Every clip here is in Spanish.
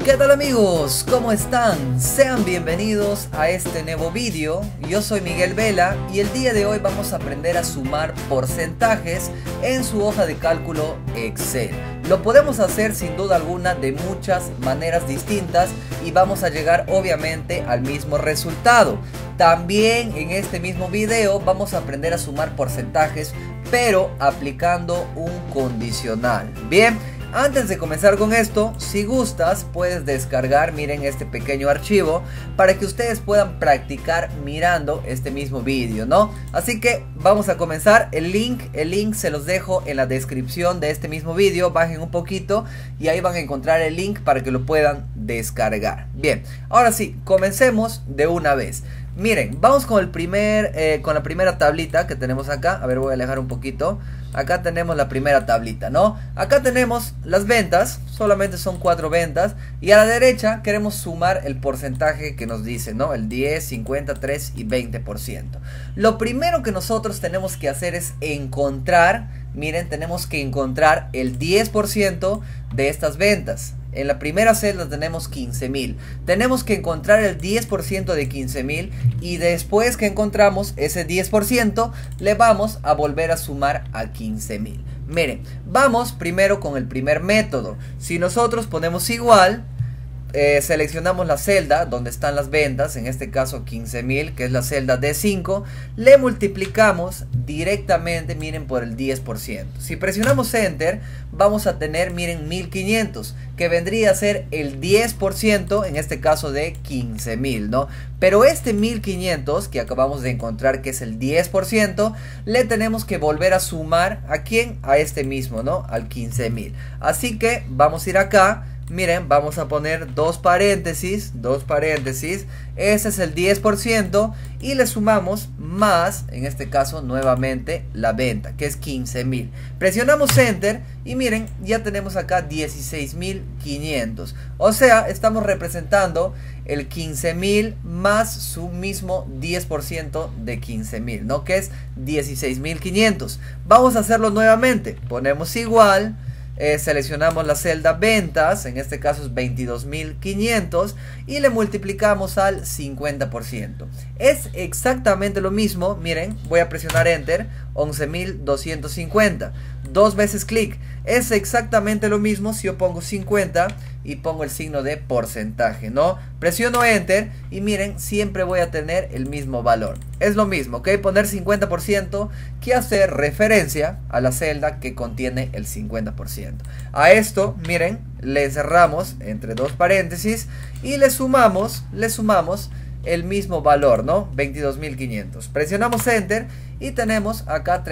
¿Qué tal amigos? ¿Cómo están? Sean bienvenidos a este nuevo vídeo. Yo soy Miguel Vela y el día de hoy vamos a aprender a sumar porcentajes en su hoja de cálculo Excel. Lo podemos hacer sin duda alguna de muchas maneras distintas y vamos a llegar obviamente al mismo resultado. También en este mismo video vamos a aprender a sumar porcentajes, pero aplicando un condicional. Bien. Antes de comenzar con esto, si gustas puedes descargar, miren, este pequeño archivo para que ustedes puedan practicar mirando este mismo vídeo, ¿no? Así que vamos a comenzar. El link se los dejo en la descripción de este mismo vídeo. Bajen un poquito y ahí van a encontrar el link para que lo puedan descargar. Bien, ahora sí, comencemos de una vez. Miren, vamos con con la primera tablita que tenemos acá. A ver, voy a alejar un poquito. Acá tenemos la primera tablita, ¿no? Acá tenemos las ventas, solamente son 4 ventas. Y a la derecha queremos sumar el porcentaje que nos dice, ¿no? El 10, 50, 3 y 20%. Lo primero que nosotros tenemos que hacer es encontrar, miren, tenemos que encontrar el 10% de estas ventas. En la primera celda tenemos 15.000. Tenemos que encontrar el 10% de 15.000 y después que encontramos ese 10% le vamos a volver a sumar a 15.000. Miren, vamos primero con el primer método. Si nosotros ponemos igual, seleccionamos la celda donde están las ventas, en este caso 15.000, que es la celda D5, le multiplicamos directamente, miren, por el 10%. Si presionamos Enter, vamos a tener, miren, 1.500, que vendría a ser el 10%, en este caso de 15.000, ¿no? Pero este 1.500 que acabamos de encontrar, que es el 10%, le tenemos que volver a sumar, ¿a quién? A este mismo, ¿no? Al 15.000. Así que vamos a ir acá. Miren, vamos a poner dos paréntesis, ese es el 10% y le sumamos más, en este caso nuevamente la venta, que es 15.000. Presionamos Enter y miren, ya tenemos acá 16.500. O sea, estamos representando el 15.000 más su mismo 10% de 15.000, ¿no? Que es 16.500. Vamos a hacerlo nuevamente, ponemos igual. Seleccionamos la celda ventas, en este caso es 22.500 y le multiplicamos al 50%. Es exactamente lo mismo, miren, voy a presionar Enter, 11.250, dos veces clic. Es exactamente lo mismo si yo pongo 50 y pongo el signo de porcentaje, ¿no? Presiono Enter y miren, siempre voy a tener el mismo valor. Es lo mismo, ¿ok? Poner 50% que hacer referencia a la celda que contiene el 50%. A esto, miren, le cerramos entre dos paréntesis y le sumamos el mismo valor, ¿no? 22.500. Presionamos Enter y tenemos acá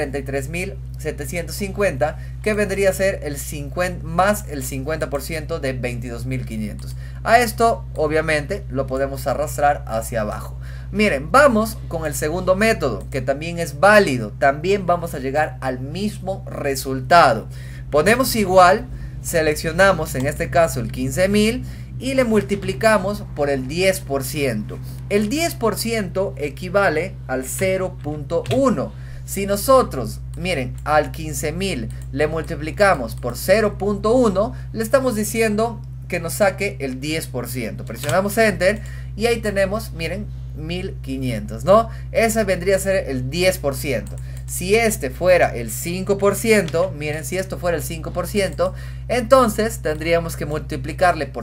33.750, que vendría a ser el 50 más el 50% de 22.500. A esto obviamente lo podemos arrastrar hacia abajo. Miren, vamos con el segundo método, que también es válido. También vamos a llegar al mismo resultado. Ponemos igual, seleccionamos en este caso el 15.000 y le multiplicamos por el 10%. El 10% equivale al 0.1. Si nosotros, miren, al 15.000 le multiplicamos por 0.1, le estamos diciendo que nos saque el 10%. Presionamos Enter y ahí tenemos, miren, 1.500, ¿no? Ese vendría a ser el 10%. Si este fuera el 5%, miren, si esto fuera el 5%, entonces tendríamos que multiplicarle por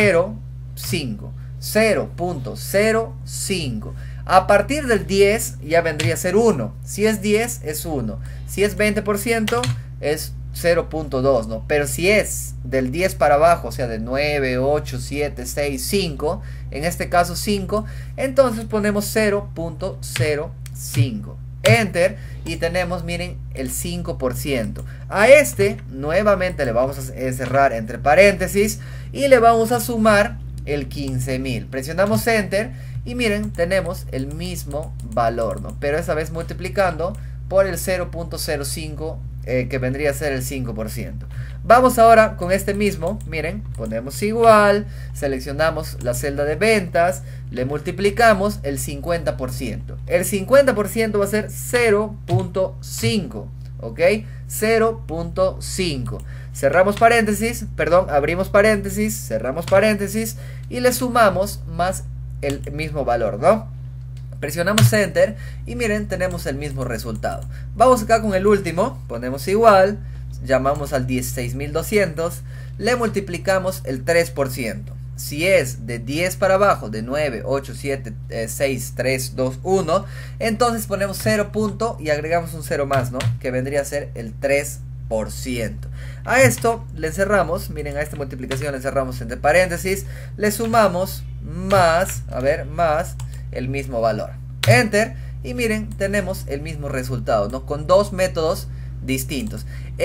0.05. A partir del 10 ya vendría a ser 1. Si es 10 es 1. Si es 20% es 0.2, ¿no? Pero si es del 10 para abajo, o sea, de 9, 8, 7, 6, 5, en este caso 5, entonces ponemos 0.05. Enter y tenemos, miren, el 5%. A este nuevamente le vamos a cerrar entre paréntesis y le vamos a sumar el 15.000. Presionamos Enter y miren, tenemos el mismo valor, ¿no? Pero esta vez multiplicando por el 0.05, que vendría a ser el 5%. Vamos ahora con este mismo, miren, ponemos igual, seleccionamos la celda de ventas, le multiplicamos el 50%. El 50% va a ser 0.5, ¿ok? 0.5. cerramos paréntesis, perdón, abrimos paréntesis, cerramos paréntesis y le sumamos más el mismo valor, ¿no? Presionamos Enter y miren, tenemos el mismo resultado. Vamos acá con el último, ponemos igual, llamamos al 16.200, le multiplicamos el 3%. Si es de 10 para abajo, de 9, 8, 7, 6, 3, 2, 1, entonces ponemos 0 punto y agregamos un 0 más, ¿no? Que vendría a ser el 3%. A esto le cerramos, miren, a esta multiplicación le cerramos entre paréntesis, le sumamos más, a ver, más el mismo valor. Enter y miren, tenemos el mismo resultado, ¿no? Con dos métodos distintos.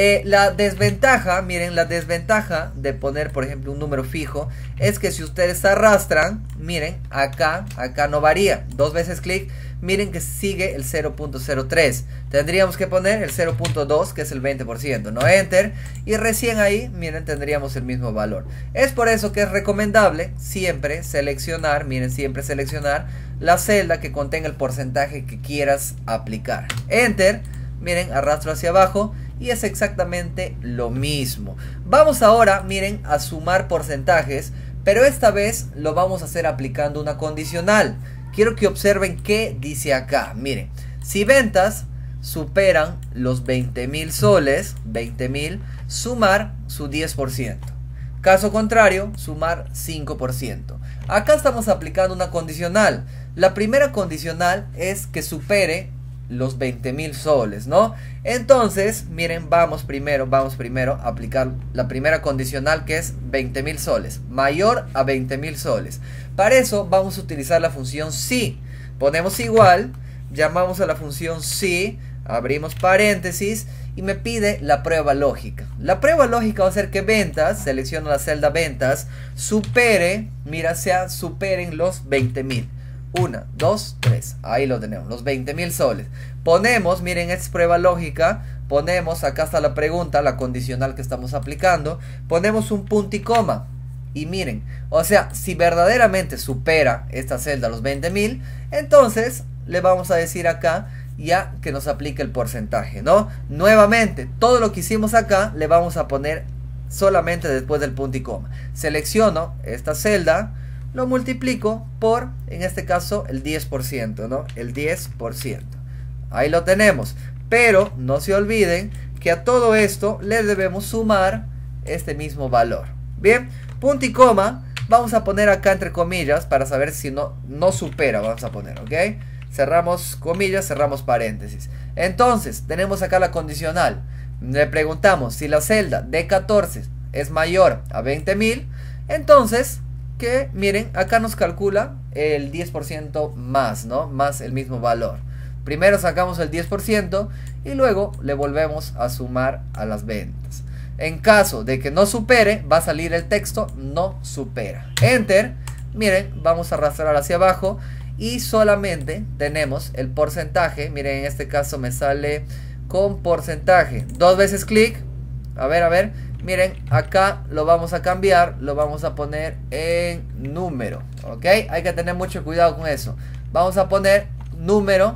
La desventaja, miren, la desventaja de poner, por ejemplo, un número fijo es que si ustedes arrastran, miren, acá no varía. Dos veces clic, miren que sigue el 0.03. Tendríamos que poner el 0.2, que es el 20%, ¿no? Enter. Y recién ahí, miren, tendríamos el mismo valor. Es por eso que es recomendable siempre seleccionar, miren, siempre seleccionar la celda que contenga el porcentaje que quieras aplicar. Enter. Miren, arrastro hacia abajo y es exactamente lo mismo. Vamos ahora, miren, a sumar porcentajes, pero esta vez lo vamos a hacer aplicando una condicional. Quiero que observen qué dice acá. Miren, si ventas superan los 20.000 soles, 20.000, sumar su 10%. Caso contrario, sumar 5%. Acá estamos aplicando una condicional. La primera condicional es que supere los 20.000 soles, ¿no? Entonces, miren, vamos primero a aplicar la primera condicional, que es 20.000 soles, mayor a 20.000 soles. Para eso vamos a utilizar la función si. Ponemos igual, llamamos a la función si, abrimos paréntesis y me pide la prueba lógica. La prueba lógica va a ser que ventas, selecciono la celda ventas, supere, mira, superen los 20.000. 1, 2, 3, ahí lo tenemos, los 20.000 soles. Ponemos, miren, es prueba lógica. Ponemos, acá está la pregunta, la condicional que estamos aplicando. Ponemos un punto y coma. Y miren, o sea, si verdaderamente supera esta celda los 20.000, entonces le vamos a decir acá ya que nos aplique el porcentaje, ¿no? Nuevamente, todo lo que hicimos acá le vamos a poner solamente después del punto y coma. Selecciono esta celda, lo multiplico por, en este caso, el 10%, ¿no? El 10%. Ahí lo tenemos. Pero no se olviden que a todo esto le debemos sumar este mismo valor. Bien, punto y coma. Vamos a poner acá entre comillas para saber si no supera. Vamos a poner, ¿ok? Cerramos comillas, cerramos paréntesis. Entonces, tenemos acá la condicional. Le preguntamos si la celda D14 es mayor a 20.000. Entonces, que miren, acá nos calcula el 10% más, ¿no? Más el mismo valor. Primero sacamos el 10% y luego le volvemos a sumar a las ventas. En caso de que no supere, va a salir el texto no supera. Enter. Miren, vamos a arrastrar hacia abajo y solamente tenemos el porcentaje. Miren, en este caso me sale con porcentaje. Dos veces clic. A ver. Miren, acá lo vamos a cambiar, lo vamos a poner en número, ¿ok? Hay que tener mucho cuidado con eso. Vamos a poner número,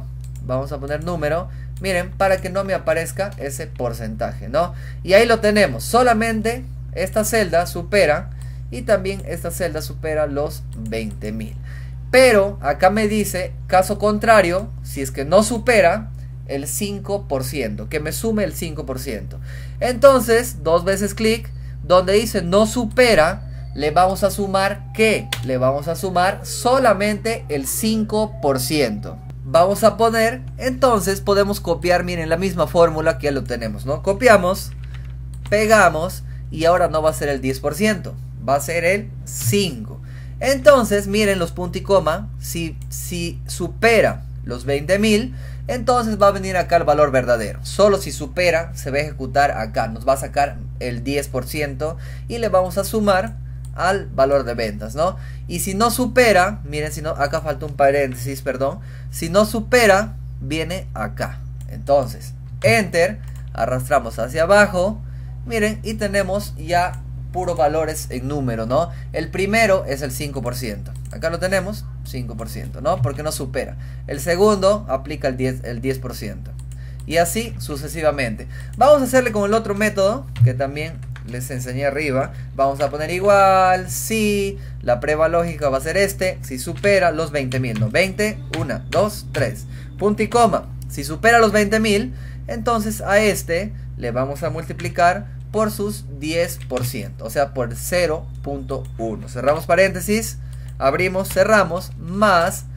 miren, para que no me aparezca ese porcentaje, ¿no? Y ahí lo tenemos, solamente esta celda supera y también esta celda supera los 20.000. Pero acá me dice, caso contrario, si es que no supera el 5%, que me sume el 5%. Entonces, dos veces clic, donde dice no supera, le vamos a sumar ¿qué? Le vamos a sumar solamente el 5%. Vamos a poner, entonces podemos copiar, miren, la misma fórmula que ya lo tenemos, ¿no? Copiamos, pegamos y ahora no va a ser el 10%, va a ser el 5%. Entonces, miren los puntos y coma, si supera los 20.000, entonces va a venir acá el valor verdadero. Solo si supera, se va a ejecutar acá. Nos va a sacar el 10% y le vamos a sumar al valor de ventas, ¿no? Y si no supera, miren, si no, acá falta un paréntesis, perdón. Si no supera, viene acá. Entonces, Enter, arrastramos hacia abajo, miren, y tenemos ya puros valores en número, ¿no? El primero es el 5%. Acá lo tenemos, 5%, ¿no? Porque no supera. El segundo aplica el 10%. Y así sucesivamente. Vamos a hacerle con el otro método, que también les enseñé arriba. Vamos a poner igual si la prueba lógica va a ser si supera los 20.000, no, 20, 1, 2, 3, punto y coma. Si supera los 20.000, entonces a le vamos a multiplicar por sus 10%, o sea, por 0.1. Cerramos paréntesis, abrimos, cerramos, más,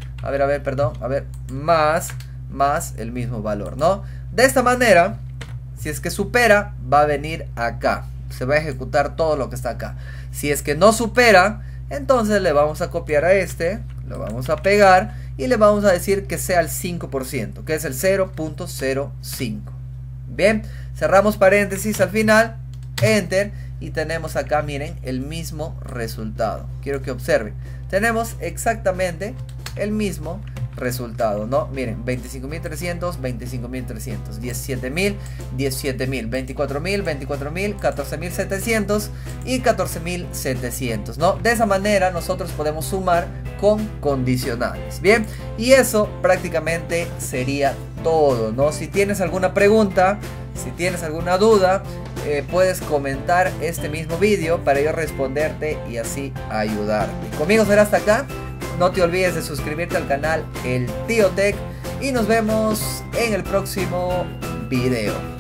más el mismo valor, ¿no? De esta manera, si es que supera, va a venir acá. Se va a ejecutar todo lo que está acá. Si es que no supera, entonces le vamos a copiar a lo vamos a pegar y le vamos a decir que sea el 5%, que es el 0.05. Bien, cerramos paréntesis al final, enter, y tenemos acá, miren, el mismo resultado. Quiero que observen, tenemos exactamente el mismo resultado, ¿no? Miren, 25.300, 25.300, 17.000, 17.000, 24.000, 24.000, 14.700 y 14.700, ¿no? De esa manera nosotros podemos sumar con condicionales. Bien, y eso prácticamente sería todo, ¿no? Si tienes alguna pregunta, si tienes alguna duda, puedes comentar este mismo vídeo para yo responderte y así ayudarte. Conmigo será hasta acá. No te olvides de suscribirte al canal El Tío Tech y nos vemos en el próximo video.